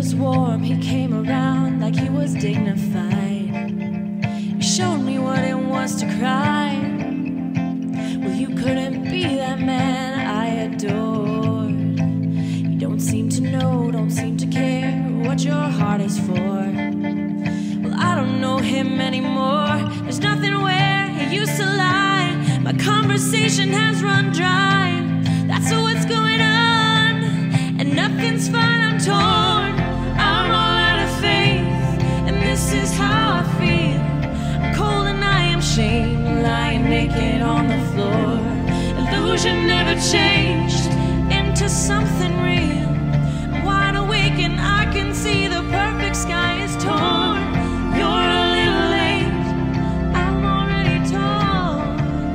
was warm, he came around like he was dignified. He showed me what it was to cry. Well, you couldn't be that man I adored. You don't seem to know, don't seem to care what your heart is for. Well, I don't know him anymore. There's nothing where he used to lie. My conversation has run dry. That's what's going on, and nothing's fine, I'm torn. I'm all out of faith, and this is how I feel. I'm cold and I am shamed, lying naked on the floor. Illusion never changed into something real. I'm wide awake and I can see the perfect sky is torn. You're a little late, I'm already torn.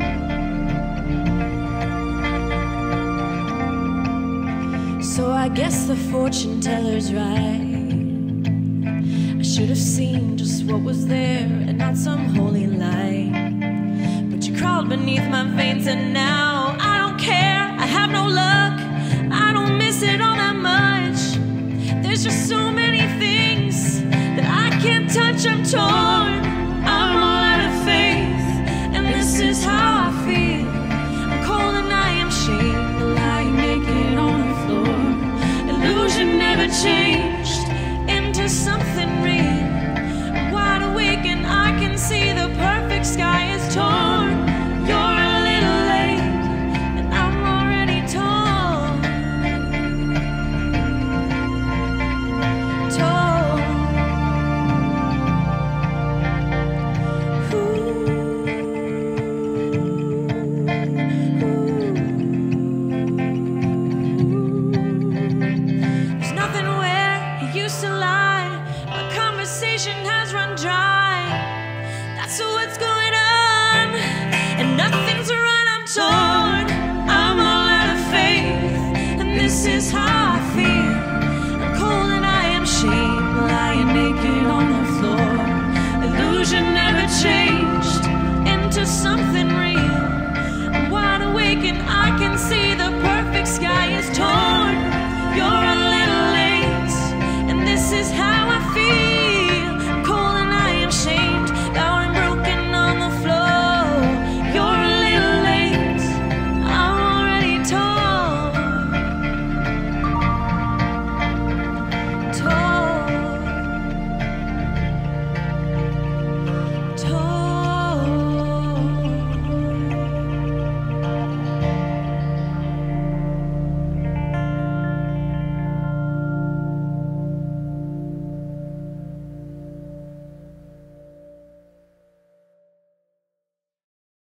So I guess the fortune teller's right. I should have seen just what was there and not some holy light. But you crawled beneath my veins and now I don't care. I have no luck, I don't miss it all that much. There's just so many things that I can't touch, I'm torn. I'm all out of faith, and this is how I feel. I'm cold and I am shamed, lying naked on the floor. Illusion never changed into something